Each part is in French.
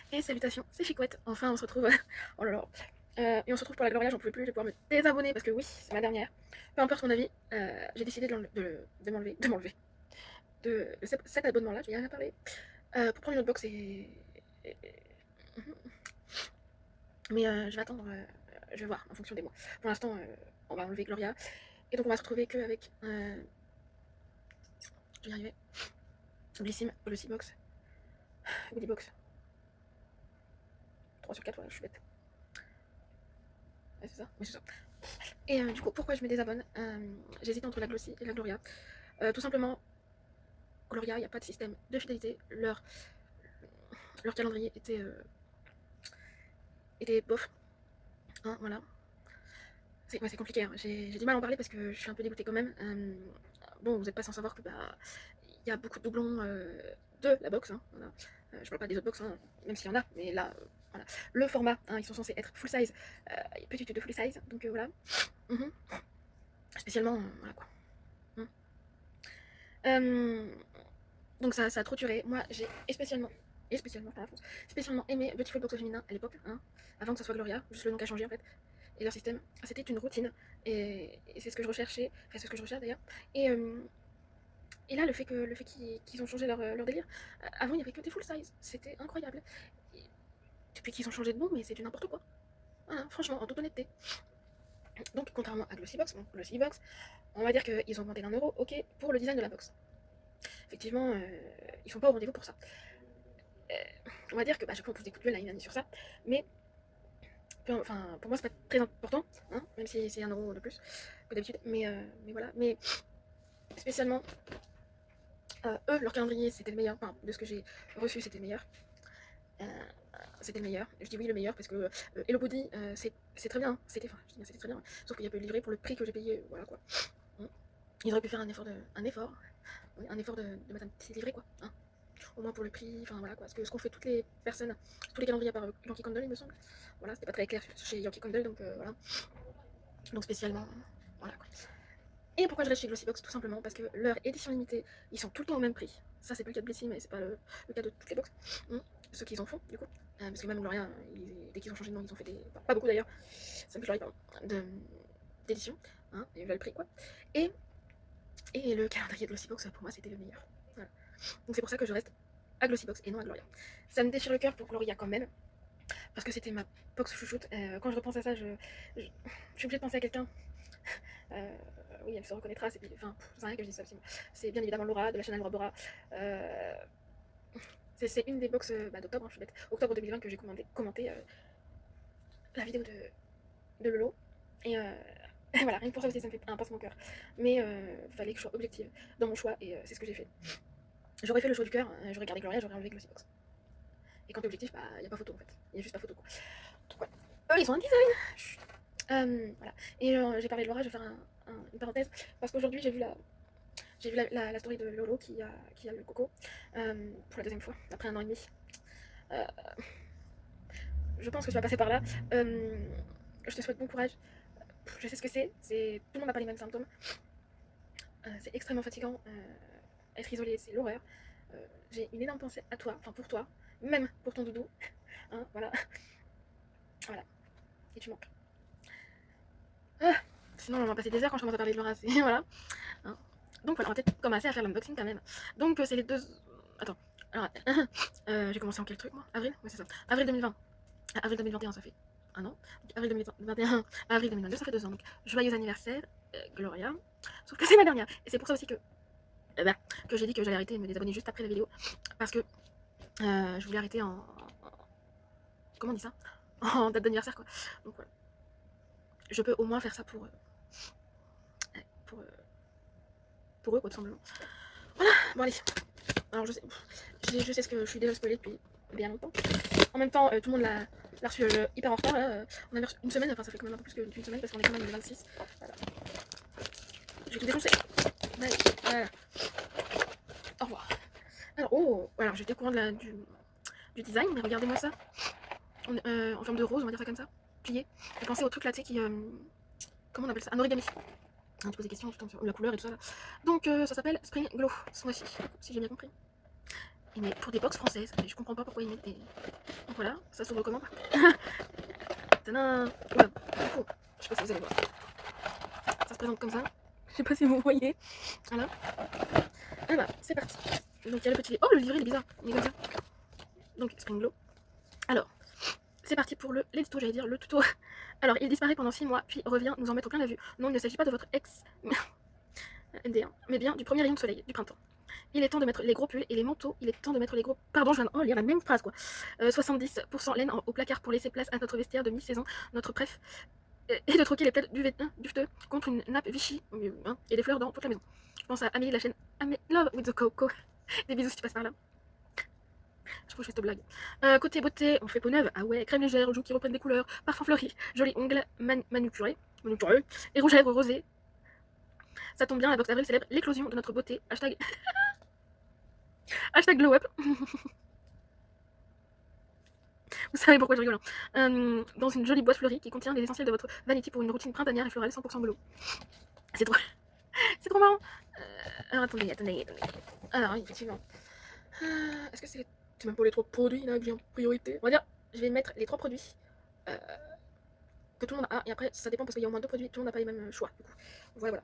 Et salutations, c'est Chicouette. Enfin, on se retrouve. Oh là là. Et on se retrouve pour la Gloria, j'en pouvais plus, je vais pouvoir me désabonner parce que oui, c'est ma dernière. Peu importe mon avis, j'ai décidé de m'enlever de cet abonnement-là, je vais y rien parler, pour prendre une autre box Mais je vais attendre, je vais voir en fonction des mois. Pour l'instant, on va enlever Gloria. Et donc on va se retrouver qu'avec. Je vais y arriver. Blissim, Glossy Box, Goodie Box. 3 sur 4, ouais, je suis bête. Ouais, c'est ça, oui, c'est ça. Et du coup, pourquoi je me désabonne? J'hésite entre la Glossy et la Gloria. Tout simplement, Gloria, il n'y a pas de système de fidélité. Leur calendrier était bof. Hein, voilà. C'est compliqué. Hein. J'ai du mal à en parler parce que je suis un peu dégoûtée quand même. Bon, vous n'êtes pas sans savoir que y a beaucoup de doublons de la box. Hein, voilà. Je parle pas des autres box, hein, même s'il y en a, mais là, voilà. Le format, hein, ils sont censés être full size. Il y a petit tube de full size, donc voilà. Spécialement, voilà quoi. Donc ça a trop duré. Moi, j'ai spécialement aimé Beautiful Box au féminin à l'époque, hein, avant que ça soit Gloria, juste le nom qui a changé en fait. Et leur système, c'était une routine. Et c'est ce que je recherchais, enfin c'est ce que je recherche d'ailleurs. Et, euh, et là, le fait qu'ils ont changé leur délire, avant il n'y avait que des full size, c'était incroyable. Et depuis qu'ils ont changé de nom, mais c'est du n'importe quoi. Voilà, franchement, en toute honnêteté. Donc, contrairement à Glossybox, on va dire qu'ils ont augmenté d'1 euro, ok, pour le design de la box. Effectivement, ils sont pas au rendez-vous pour ça. On va dire que je prends plus des coups de gueule à une année sur ça, mais enfin, pour moi c'est pas très important, hein, même si c'est 1 euro de plus que d'habitude, mais voilà. Mais spécialement, eux, leur calendrier c'était le meilleur, enfin, de ce que j'ai reçu c'était le meilleur. Euh, C'était le meilleur, je dis oui le meilleur parce que Hello Body c'est très bien, c'était très bien, sauf qu'il y a peu livré pour le prix que j'ai payé, voilà quoi. Ils auraient pu faire un effort, de mettre un petit livret quoi, hein. Au moins pour le prix, enfin voilà quoi, ce qu'on fait toutes les personnes, tous les calendriers par Yankee Candle il me semble. Voilà, c'était pas très clair chez Yankee Candle, donc voilà. Donc spécialement, voilà quoi. Et pourquoi je reste chez Glossybox? Tout simplement parce que leur édition limitée, ils sont tout le temps au même prix. Ça c'est pas le cas de Blissy, mais c'est pas le cas de toutes les box. Ceux qu'ils en font du coup. Parce que même Gloria, dès qu'ils ont changé de nom, ils ont fait des. Pas beaucoup d'ailleurs, ça me fait pardon, d'édition. Hein, et voilà le prix quoi. Et, et le calendrier de Glossybox pour moi c'était le meilleur. Voilà. Donc c'est pour ça que je reste à Glossybox et non à Gloria. Ça me déchire le cœur pour Gloria quand même, parce que c'était ma box chouchoute. Quand je repense à ça, je suis obligée de penser à quelqu'un. Oui, elle se reconnaîtra, enfin, c'est rien que je dis ça, c'est bien évidemment Laura, de la chaîne Laura Bora. C'est une des box d'octobre, hein, je suis bête, octobre 2020 que j'ai commenté la vidéo de Lolo. Et voilà, rien que pour ça aussi, ça me fait un pincement au cœur. Mais fallait que je sois objective dans mon choix, et c'est ce que j'ai fait. J'aurais fait le choix du cœur, j'aurais gardé Gloria, j'aurais enlevé Glossybox. Et quand t'es objectif, il n'y a pas photo en fait. Il y a juste pas photo quoi. Donc ouais. Eux, ils sont un design. Voilà. Et j'ai parlé de Laura, je vais faire une parenthèse. Parce qu'aujourd'hui, j'ai vu la story de Lolo qui a le coco pour la deuxième fois, après 1 an et demi. Euh, je pense que tu vas passer par là. Je te souhaite bon courage. Je sais ce que c'est. Tout le monde n'a pas les mêmes symptômes. C'est extrêmement fatigant. Être isolé, c'est l'horreur. J'ai une énorme pensée à toi, enfin pour toi, même pour ton doudou. Hein, voilà. Voilà. Et tu manques. Sinon, on va passer des heures quand je commence à parler de Laura. Voilà. Hein. Donc voilà, on va peut-être commencer à faire l'unboxing quand même. Donc c'est les deux. Attends. Alors, j'ai commencé en quel truc moi? Avril? Oui, c'est ça. Avril 2020. Avril 2021, ça fait 1 an. Donc, avril 2021 à avril 2022, ça fait 2 ans. Donc joyeux anniversaire, Gloria. Sauf que c'est ma dernière. Et c'est pour ça aussi que j'ai dit que j'allais arrêter de me désabonner juste après la vidéo. Parce que je voulais arrêter comment on dit ça? En date d'anniversaire quoi. Donc voilà. Je peux au moins faire ça pour eux quoi, tout simplement. Voilà, bon allez. Alors je sais ce que je suis déjà spoilée depuis bien longtemps. En même temps, tout le monde l'a reçu hyper en retard. Là. On a reçu une semaine, enfin ça fait quand même un peu plus qu'une semaine parce qu'on est quand même le 26. Voilà. Je vais tout défoncer. Voilà. Au revoir. Alors j'étais au courant du design, mais regardez-moi ça. En forme de rose, on va dire ça comme ça. Plié. Et pensez au truc là, tu sais, comment on appelle ça? Un origami. Tu poses des questions, ou la couleur et tout ça là. Donc ça s'appelle Spring Glow, ce mois-ci, si j'ai bien compris. Mais pour des box françaises, je comprends pas pourquoi ils mettent Donc voilà, ça s'ouvre comment par contre. Tadam. Voilà. Du coup, je sais pas si vous allez voir. Ça se présente comme ça. Je sais pas si vous voyez. Voilà. Ah bah, c'est parti. Donc il y a le petit... Oh, le livret il est bizarre. Il est comme ça. Donc Spring Glow. Alors, c'est parti pour l'édito, j'allais dire le tuto. Alors, il disparaît pendant 6 mois, puis revient nous en mettre plein la vue. Non, il ne s'agit pas de votre ex MD1, mais bien du premier rayon de soleil du printemps. Il est temps de mettre les gros pulls et les manteaux. Il est temps de mettre les gros... Pardon, je viens de lire la même phrase, quoi. 70% laine au placard pour laisser place à notre vestiaire de mi-saison, notre préf, et de troquer les plaids duveteux contre une nappe Vichy et des fleurs dans toute la maison. Je pense à Amélie de la chaîne Love with the Coco. Des bisous si tu passes par là. Je trouve que je fais cette blague. Côté beauté, on fait peau neuve. Ah ouais, crème légère, joues qui reprennent des couleurs, parfum fleuri, jolis ongles manucurés, et rouge à lèvres rosé. Ça tombe bien, la box d'avril célèbre l'éclosion de notre beauté. Hashtag, hashtag glow up. Vous savez pourquoi je rigole. Hein. Dans une jolie boîte fleurie qui contient les essentiels de votre vanity pour une routine printanière et florale 100% bleu. C'est drôle. C'est trop marrant. Alors attendez. Alors oui, effectivement. Est-ce que c'est même pas les 3 produits là que j'ai en priorité? On va dire, je vais mettre les 3 produits que tout le monde a. Et après, ça dépend parce qu'il y a au moins 2 produits, tout le monde n'a pas les mêmes choix. Du coup, voilà.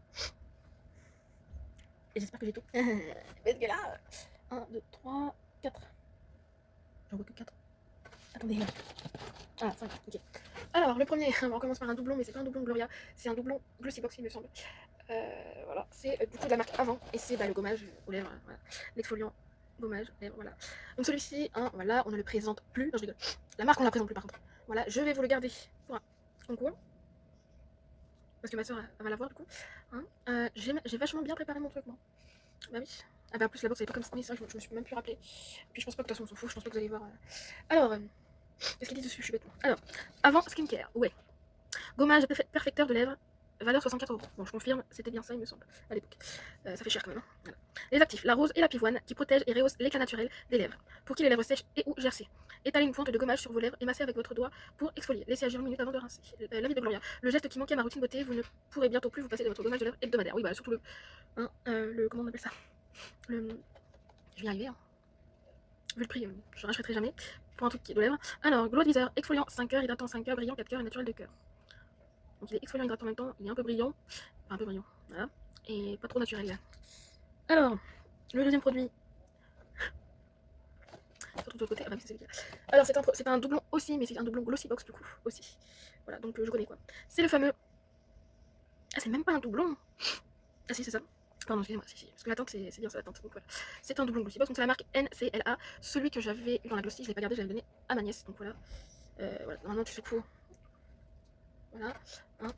Et j'espère que j'ai tout. Parce que là, 1, 2, 3, 4. J'en vois que 4. Attendez là. Ah, 5, ok. Alors, le premier, on commence par un doublon, mais c'est pas un doublon Gloria, c'est un doublon Glossybox, il me semble. Voilà, c'est du coup de la marque Avant, et c'est le gommage aux lèvres, voilà. L'exfoliant gommage lèvres, voilà. Donc celui-ci, hein, voilà, on ne le présente plus, non je rigole, la marque on ne la présente plus par contre. Voilà, je vais vous le garder pour un concours, parce que ma soeur va l'avoir du coup. Hein. J'ai vachement bien préparé mon truc, moi. Bah oui. Ah bah en plus la box elle est pas comme ça, mais c'est vrai que je me suis même plus rappelé. Puis je pense pas que de toute façon on s'en fout, je pense pas que vous allez voir. Alors, qu'est-ce qu'il dit dessus, je suis bête. Alors, Avant skincare, ouais. Gommage perfecteur de lèvres, valeur 64 €. Bon, je confirme, c'était bien ça, il me semble, à l'époque. Ça fait cher quand même. Hein. Voilà. Les actifs, la rose et la pivoine, qui protègent et rehaussent l'éclat naturel des lèvres. Pour qui les lèvres sèches et ou gercées. Étalez une pointe de gommage sur vos lèvres et massez avec votre doigt pour exfolier. Laissez agir une minute avant de rincer. L'avis de Gloria. Le geste qui manquait à ma routine beauté, vous ne pourrez bientôt plus vous passer de votre gommage de lèvres hebdomadaire. Oui, bah surtout comment on appelle ça? Je vais y arriver. Hein. Vu le prix, je rachèterai jamais. Pour un truc qui est de lèvres. Alors, Glow Advisor, exfoliant 5 heures, hydratant 5 heures, brillant 4 heures et naturel 2 heures. Donc il est exfoliant hydratant en même temps, il est un peu brillant. Enfin, un peu brillant, voilà. Et pas trop naturel là. Alors, le deuxième produit. Je retrouve de l'autre côté. Ah bah c'est celui-là. Alors c'est un doublon aussi, mais c'est un doublon Glossybox du coup, aussi. Voilà, donc je connais quoi. C'est le fameux... Ah c'est même pas un doublon. Ah si c'est ça. Pardon, excusez-moi, si. Parce que la teinte, c'est bien ça la teinte. Donc voilà. C'est un doublon Glossybox, donc c'est la marque NCLA. Celui que j'avais eu dans la Glossy, je l'ai pas gardé, je l'avais donné à ma nièce. Donc voilà. Voilà, normalement tu secoues. Voilà. Hein.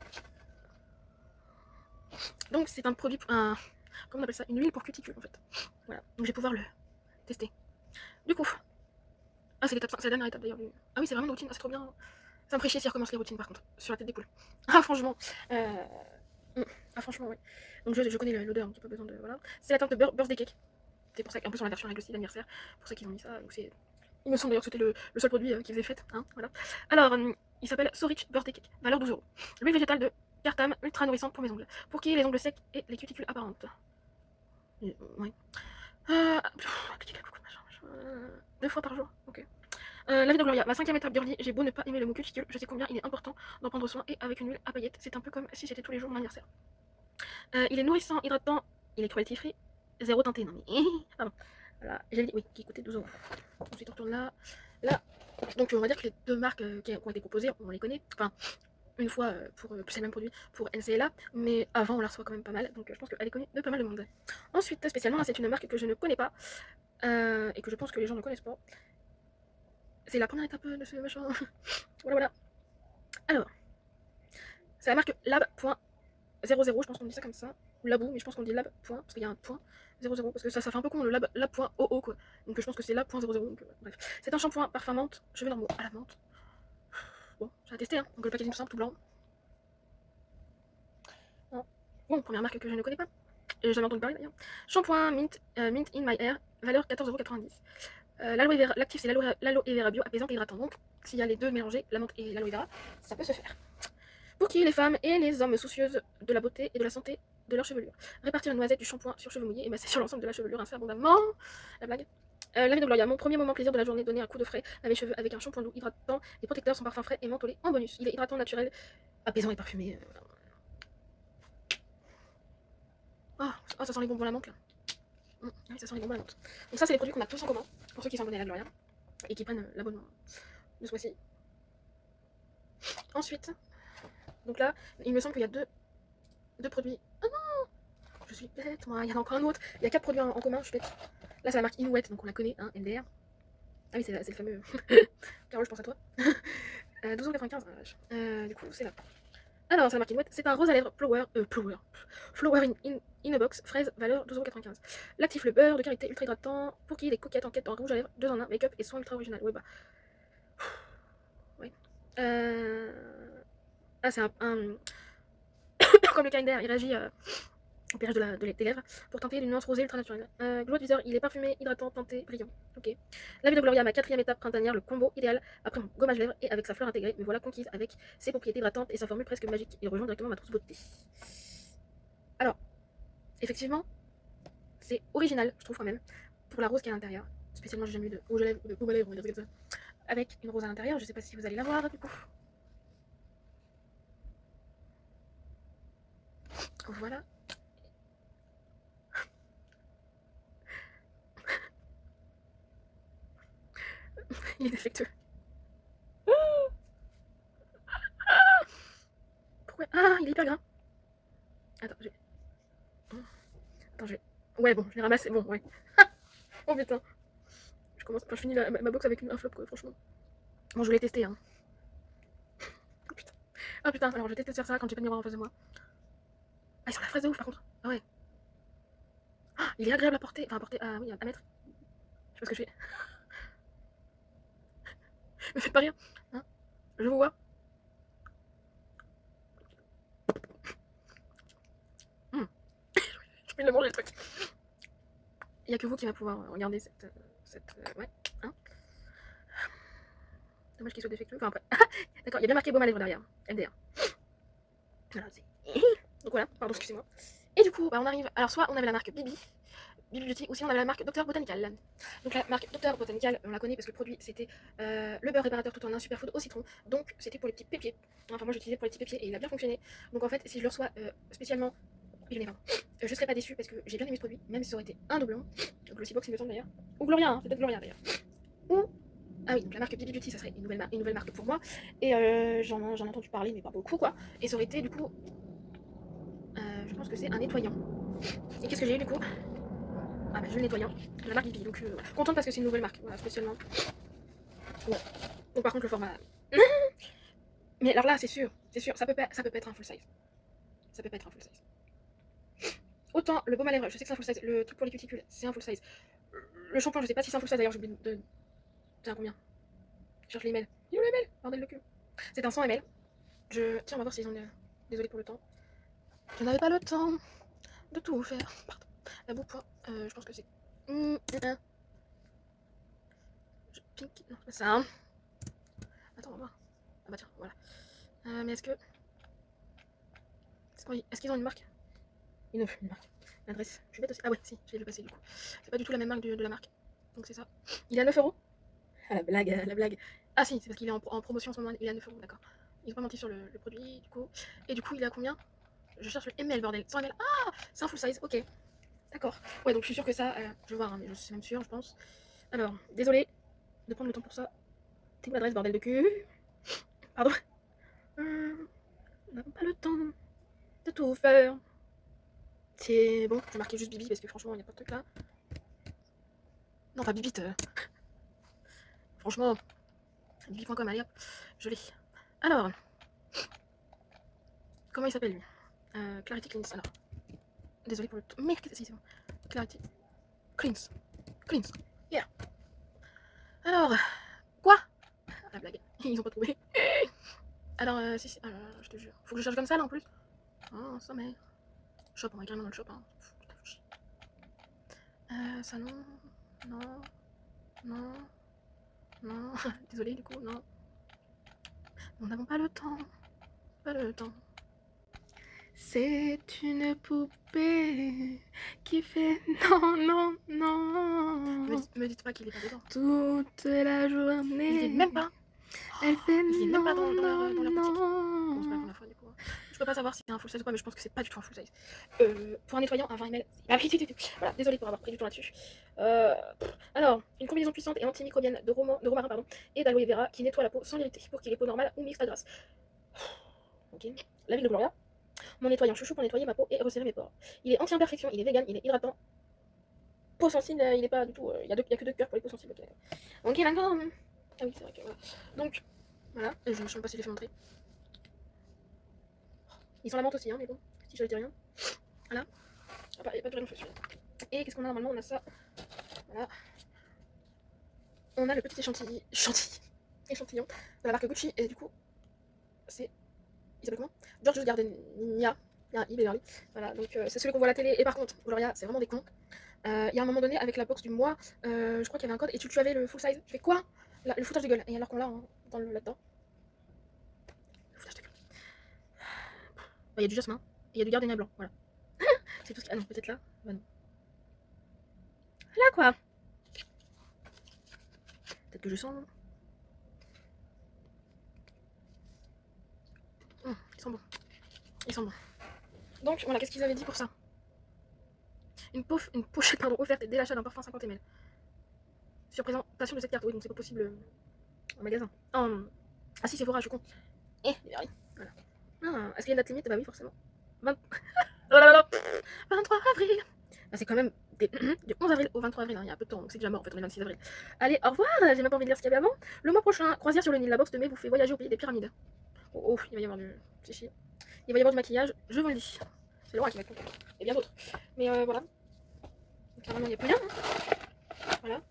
Donc c'est un produit, comment on appelle ça? Une huile pour cuticule en fait. Voilà, donc je vais pouvoir le tester. Du coup, ah c'est l'étape, c'est la dernière étape d'ailleurs. Ah oui c'est vraiment une routine, ah, c'est trop bien. Ça me ferait chier si recommence les routines par contre, sur la tête des poules. Ah franchement, ah franchement oui. Donc je connais l'odeur, donc j'ai pas besoin de, voilà. C'est la teinte de birthday cake. C'est pour ça qu'un peu sur la version avec le style d'anniversaire, pour ça qu'ils ont mis ça. Donc c'est, il me semble d'ailleurs que c'était le seul produit qui faisait fête, hein, voilà. Alors, il s'appelle So Rich Birthday Cake, valeur 12 €. L'huile végétale de Cartam, ultra nourrissante pour mes ongles. Pour qui les ongles secs et les cuticules apparentes. Ouais. Coucou, machin. 2 fois par jour, ok. La vie de Gloria, ma 5e étape girly, j'ai beau ne pas aimer le mot cuticule, je sais combien il est important d'en prendre soin et avec une huile à paillettes, c'est un peu comme si c'était tous les jours mon anniversaire. Il est nourrissant, hydratant, il est cruelty free, 0 teinté, non mais... Pardon. Voilà, j'ai dit, oui, qui coûtait 12 €. Ensuite on retourne là, donc on va dire que les deux marques qui ont été proposées, on les connaît, enfin... Une fois pour c'est le même produit pour NCLA, mais avant on la reçoit quand même pas mal, donc je pense qu'elle est connue de pas mal de monde. Ensuite, spécialement, c'est une marque que je ne connais pas et que je pense que les gens ne connaissent pas. C'est la première étape de ce machin. Voilà. Alors, c'est la marque lab.00, je pense qu'on dit ça comme ça, ou labou, mais je pense qu'on dit lab. Parce qu'il y a un point 00, parce que ça fait un peu con le lab.oo quoi. Donc je pense que c'est lab.00, donc bref. C'est un shampoing parfum menthe, cheveux normaux à la menthe. Bon, j'ai testé, hein. Donc le packaging tout simple, tout blanc. Bon, première marque que je ne connais pas. J'ai jamais entendu parler d'ailleurs. Shampoing Mint in My Hair, valeur 14,90 €. L'actif c'est l'aloe vera bio apaisant et hydratant. Donc, s'il y a les deux mélangés, la menthe et l'aloe vera, ça peut se faire. Pour qui les femmes et les hommes soucieuses de la beauté et de la santé de leur chevelure. Répartir une noisette du shampoing sur cheveux mouillés et masser sur l'ensemble de la chevelure, ainsi abondamment. La blague. La vie de Gloria, mon premier moment plaisir de la journée, donner un coup de frais à mes cheveux avec un shampoing doux hydratant, des protecteurs, son parfum frais et mentholé en bonus. Il est hydratant, naturel, apaisant et parfumé. Oh, ça sent les bonbons à la menthe là. Oui, ça sent les bonbons à la menthe. Donc ça, c'est les produits qu'on a tous en commun, pour ceux qui sont abonnés à la Gloria et qui prennent l'abonnement de ce mois-ci. Ensuite, donc là, il me semble qu'il y a deux produits. Oh non, je suis bête, moi, il y en a encore un autre. Il y a 4 produits en commun, je suis bête. Là, c'est la marque Inouette, donc on la connaît, hein, LDR. Ah oui, c'est le fameux. Carole, je pense à toi. 12,95 €. Du coup, c'est là. Alors, c'est la marque Inouette. C'est un rose à lèvres Flower in a box, fraise, valeur 12,95 €. L'actif le beurre, de qualité ultra hydratant. Pour qui les coquettes en quête en rouge à lèvres, 2 en 1, make-up et soin ultra original. Ouais, bah. Ouais. Ah, c'est un. Comme le Kinder, il réagit au pH des lèvres pour tenter une nuance rosée ultra naturelle. Glow Advisor, il est parfumé, hydratant, teinté, brillant. Ok. La vie de Gloria, ma 4e étape printanière, le combo idéal après mon gommage lèvres et avec sa fleur intégrée. Me voilà conquise avec ses propriétés hydratantes et sa formule presque magique. Il rejoint directement ma trousse beauté. Alors, effectivement, c'est original, je trouve quand même, pour la rose qui est à l'intérieur. Spécialement, j'ai jamais eu de rouge à lèvres, de baume à lèvres, on va dire comme ça. Avec une rose à l'intérieur, je sais pas si vous allez la voir du coup. Voilà. Il est défectueux. Pourquoi? Ah, il est hyper gras. Attends, je vais. Ouais, bon, je l'ai ramassé. Bon, ouais. Oh putain. Je finis ma box avec un flop, quoi, franchement. Bon, je voulais tester, hein. Oh putain. Oh putain, alors je vais tester sur ça quand j'ai pas de miroir en face de moi. Ah, ils sont la fraise de ouf par contre. Ah ouais. Ah, il est agréable à porter. Enfin, à porter. Ah oui, à mettre. Je sais pas ce que je fais. Me faites pas rire. Hein, je vous vois. Mmh. Je peux le manger le truc. Il y a que vous qui va pouvoir regarder ouais. Hein, dommage qu'il soit défectueux. Enfin après. D'accord, il y a bien marqué baume à lèvres derrière. LDR. Voilà, c'est. Donc voilà, pardon, excusez-moi. Et du coup, bah, on arrive. Alors, soit on avait la marque Bibi Beauty, ou sinon on avait la marque Dr Botanical. Donc la marque Dr Botanical, on la connaît parce que le produit c'était le beurre réparateur tout en un superfood au citron. Donc c'était pour les petits pépiers. Enfin, moi j'utilisais pour les petits pépiers et il a bien fonctionné. Donc en fait, si je le reçois spécialement, je serais pas déçue parce que j'ai bien aimé ce produit, même si ça aurait été un doublon. Donc le Cibox, il me semble d'ailleurs. Ou Gloria, hein, c'est peut-être Gloria d'ailleurs. Ou. Ah oui, donc la marque Bibi Beauty, ça serait une nouvelle marque pour moi. Et j'en ai entendu parler, mais pas beaucoup quoi. Et ça aurait été du coup. Je pense que c'est un nettoyant. Et qu'est-ce que j'ai eu du coup? Ah bah je le nettoyant. La marque Bibi, donc contente parce que c'est une nouvelle marque, voilà, spécialement. Ouais. Donc par contre le format. Mais alors là c'est sûr, ça peut pas être un full size. Ça peut pas être un full size. Autant le baume à lèvres, je sais que c'est un full size, le truc pour les cuticules, c'est un full size. Le shampoing, je sais pas si c'est un full size d'ailleurs, j'ai oublié de. C'est un combien? Je cherche les mails. Il est où les mails? Bordel de cul. C'est un 100 ml. Tiens, on va voir s'ils ont. Désolée pour le temps. Je n'avais pas le temps de tout faire. Pardon. La boue point, je pense que c'est. Pink. Non, c'est pas ça. Hein. Attends, on va voir. Ah bah tiens, voilà. Mais est-ce que. Est-ce qu'ils ont une marque? Une marque. L'adresse. Je suis bête aussi. Ah ouais, si, j'ai vu passer du coup. C'est pas du tout la même marque de la marque. Donc c'est ça. Il est à 9 €. Ah la blague, la blague. Ah si, c'est parce qu'il est en promotion en ce moment. Il est à 9 €, d'accord. Ils ont pas menti sur le produit du coup. Et du coup, il est à combien? Je cherche le ml, bordel. 100 ml. Ah, c'est un full size, ok. D'accord. Ouais, donc je suis sûre que ça. Je vais voir, hein, mais je suis même sûre, je pense. Alors, désolé de prendre le temps pour ça. T'es où l'adresse, bordel de cul? Pardon. On n'a pas le temps de tout faire. C'est bon, je vais marquer juste Bibi parce que franchement, il n'y a pas de truc là. Non, pas Bibite. Franchement, Bibi.com, allez hop, je l'ai. Alors, comment il s'appelle lui? Clarity Cleanse. Alors, désolé pour le. Merde, si, c'est bon. Clarity Cleanse. Cleanse. Yeah. Alors, quoi? La blague. Ils ont pas trouvé. Alors, si, je te jure. Faut que je cherche comme ça là en plus. Oh, ça merde. Shop, on va carrément dans le shop. Hein. Ça non. Non. Non. Non. Désolé du coup, non. Nous n'avons pas le temps. Pas le temps. C'est une poupée qui fait non, non, non. Me dites pas qu'il est pas dedans. Toute la journée. Il est même pas. Elle fait Il est non, même pas dans non, leur boutique. non. Bon, c'est pas la première fois du coup. Je peux pas savoir si c'est un full size ou pas, mais je pense que c'est pas du tout un full size. Pour un nettoyant, un 20 ml. Voilà, désolé pour avoir pris du temps là-dessus. Alors, une combinaison puissante et antimicrobienne de romarin pardon, et d'aloe vera qui nettoie la peau sans l'irriter pour qu'il ait peau normale ou mixte à grasse. Ok. La ville de Gloria. Mon nettoyant chouchou pour nettoyer ma peau et resserrer mes pores. Il est anti-imperfection, il est vegan, il est hydratant. Peau sensible, il est pas du tout. Il y a que 2 cœurs pour les peaux sensibles. Ok, d'accord. Ah oui, c'est vrai que voilà. Donc, voilà. Je ne sais pas si je l'ai fait montrer. Ils sont la menthe aussi, hein, mais bon, si je ne dis rien. Voilà. Ah bah, il n'y a pas de rayon feu celui-là. Et qu'est-ce qu'on a normalement? On a ça. Voilà. On a le petit échantillon de la marque Gucci. Et du coup, c'est. Il s'appelle comment? George Gardenia. Il y a un I derrière lui. Voilà, donc c'est celui qu'on voit à la télé. Et par contre, Gloria, c'est vraiment des cons. Il y a un moment donné, avec la box du mois, je crois qu'il y avait un code et tu avais le full size. Je fais quoi? Le foutage de gueule. Et alors qu'on l'a hein, là-dedans. Le foutage de gueule. Il y a du jasmin et il y a du gardenia blanc. Voilà. C'est tout ce qu'il y a. Ah non, peut-être là. Bah non. Là quoi. Peut-être que je sens. Ils sont bons. Ils sont bons. Donc voilà, qu'est-ce qu'ils avaient dit pour ça? Une pochette offerte dès l'achat d'un parfum 50 ml. Sur présentation de cette carte. Oui, donc c'est pas possible en magasin. Ah si, c'est Sephora, je suis con. Eh, voilà. Ah, est-ce qu'il y a une date limite? Bah oui, forcément. 23 avril. Bah, c'est quand même du 11 avril au 23 avril, hein. Il y a un peu de temps, donc c'est déjà mort en fait, on est 26 avril. Allez, au revoir, j'ai même pas envie de lire ce qu'il y avait avant. Le mois prochain, croisière sur le Nil, la box de mai vous fait voyager au pays des pyramides. Oh, il va y avoir du chichi. Il va y avoir du maquillage, je vous le dis. C'est Laura qui va être contente. Et bien d'autres. Mais voilà. Donc, carrément, il n'y a plus rien. Hein. Voilà.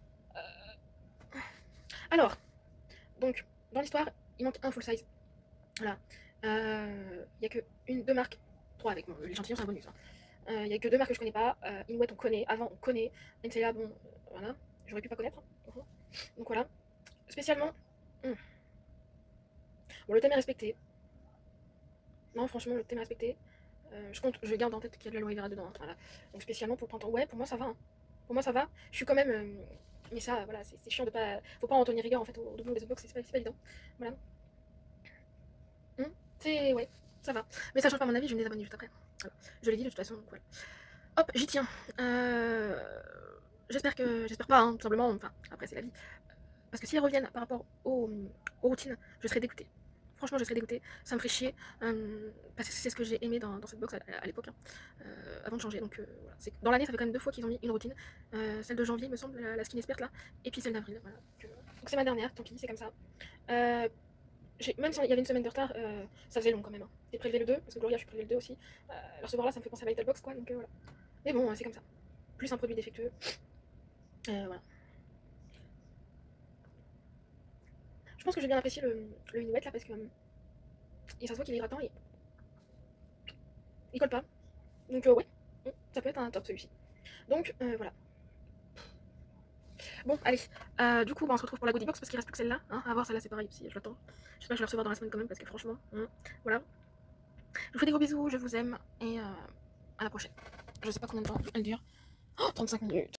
Alors, donc, dans l'histoire, il manque un full size. Voilà. Il n'y a que deux marques. 3 avec mon l'échantillon, c'est un bonus. Il n'y a que 2 marques que je connais pas. Inouet, on connaît. Avant, on connaît. Ncelia, bon, voilà. J'aurais pu pas connaître. Donc voilà. Spécialement. Bon, le thème est respecté. Non, franchement, le thème est respecté. Je garde en tête qu'il y a de l'aloe vera dedans. Hein, voilà. Donc spécialement pour le printemps. Ouais, pour moi ça va. Hein. Pour moi ça va. Je suis quand même. Mais ça, voilà, c'est chiant de pas. Faut pas en tenir rigueur en fait au doublon des box, c'est pas évident. Voilà. C'est. Ouais, ça va. Mais ça change pas mon avis, je vais me désabonner juste après. Voilà. Je l'ai dit de toute façon, donc voilà. Hop, j'y tiens. J'espère pas, hein, tout simplement. Enfin, après c'est la vie. Parce que si elles reviennent par rapport aux routines, je serais dégoûtée. Franchement, je serais dégoûtée. Ça me ferait chier. Parce que c'est ce que j'ai aimé dans cette box à l'époque, hein, avant de changer. Donc voilà. Dans l'année, ça fait quand même 2 fois qu'ils ont mis une routine. Celle de janvier, il me semble, la skin experte là. Et puis celle d'avril. Voilà. Donc c'est ma dernière, tant pis, c'est comme ça. Même s'il y avait une semaine de retard, ça faisait long quand même. Hein. J'ai prélevé le 2, parce que Gloria, je suis prélevé le 2 aussi. Le recevoir là, ça me fait penser à la Little Box, quoi. Donc voilà. Mais bon, c'est comme ça. Plus un produit défectueux. Voilà. Je pense que j'ai bien apprécié le Inouet là parce que et ça se voit qu'il est hydratant et il colle pas. Donc ouais, ça peut être un top celui-ci. Donc voilà. Bon, allez. Du coup, on se retrouve pour la goodie box parce qu'il reste plus que celle-là. Hein. À voir, celle-là c'est pareil aussi, je l'attends. J'espère que je vais la recevoir dans la semaine quand même parce que franchement, voilà. Je vous fais des gros bisous, je vous aime et à la prochaine. Je sais pas combien de temps elle dure. Oh, 35 minutes.